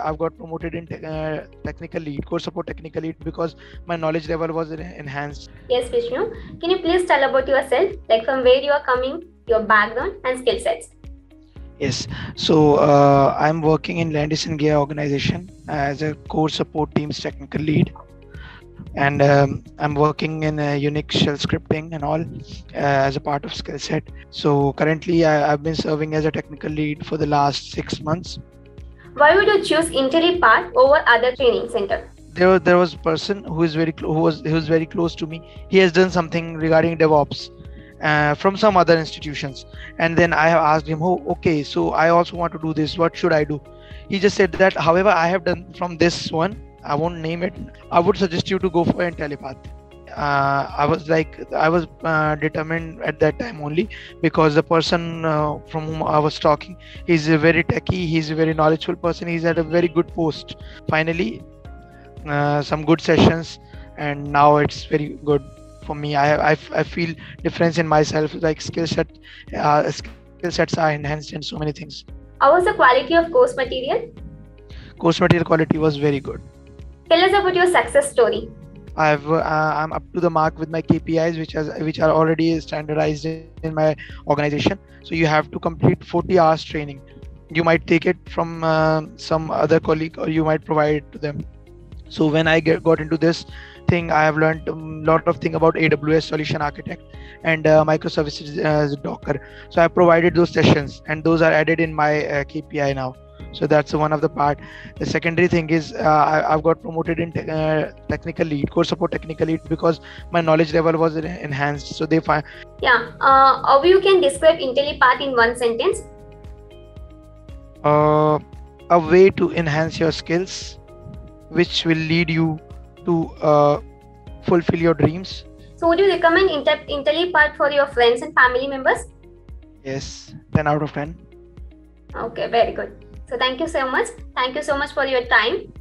I've got promoted in technical lead, core support technical lead, because my knowledge level was enhanced. Yes, Vishnu. Can you please tell about yourself, like from where you are coming, your background and skill sets? Yes, so I'm working in Landis & Gyr organization as a core support team's technical lead, and I'm working in Unix shell scripting and all as a part of skill set. So currently, I've been serving as a technical lead for the last 6 months. Why would you choose IntelliPath over other training center? There was a person who is who was very close to me. He has done something regarding DevOps from some other institutions, and then I have asked him, oh, okay, so I also want to do this, what should I do? He just said that, however, I have done from this one, I won't name it, I would suggest you to go for IntelliPath. I was determined at that time only because the person from whom I was talking, he's a very techie, he's a very knowledgeable person, he's at a very good post. Finally, some good sessions, and now it's very good for me. I feel difference in myself, like skill sets are enhanced in so many things. How was the quality of course material? Course material quality was very good. Tell us about your success story. I'm up to the mark with my KPIs, which are already standardized in my organization. So you have to complete 40 hours training. You might take it from some other colleague, or you might provide it to them. So when I got into this thing, I have learned a lot of things about AWS Solution Architect and microservices Docker. So I provided those sessions, and those are added in my KPI now. So that's one of the part. The secondary thing is I've got promoted in technical lead, core support technical lead, because my knowledge level was enhanced. So they find. Yeah. How you can describe IntelliPath in one sentence? A way to enhance your skills, which will lead you to fulfill your dreams. So would you recommend IntelliPath for your friends and family members? Yes, 10 out of 10. Okay, very good. So thank you so much. Thank you so much for your time.